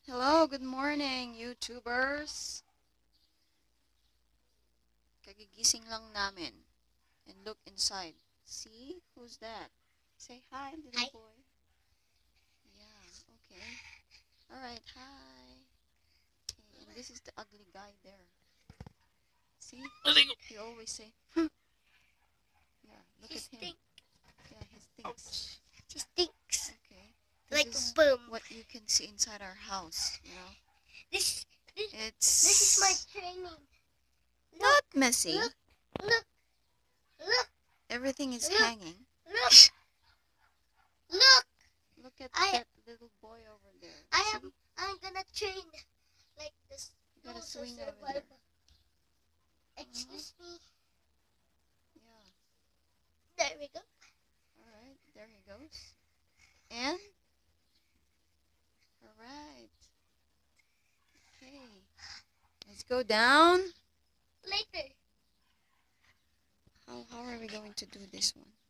Hello, good morning, YouTubers. Kagigising lang namin. And look inside. See? Who's that? Say hi, little Hi. boy. Yeah, okay. Alright, hi. Okay, and this is the ugly guy there. See? He always say, huh. Yeah, look He at him. stink. Yeah, he stinks. He stinks Okay. This like is a boom. what you can see inside our house, you know? This It's is my training. not messy. Look, look, look, Everything is look. hanging. look, look. Look at I- that little boy over there. See? I'm gonna train like this. You gotta Also swing over there. survival. Excuse me. Yeah. There we go. Alright, there he goes. And? Alright. Okay. Let's go down. Later. How are we going to do this one?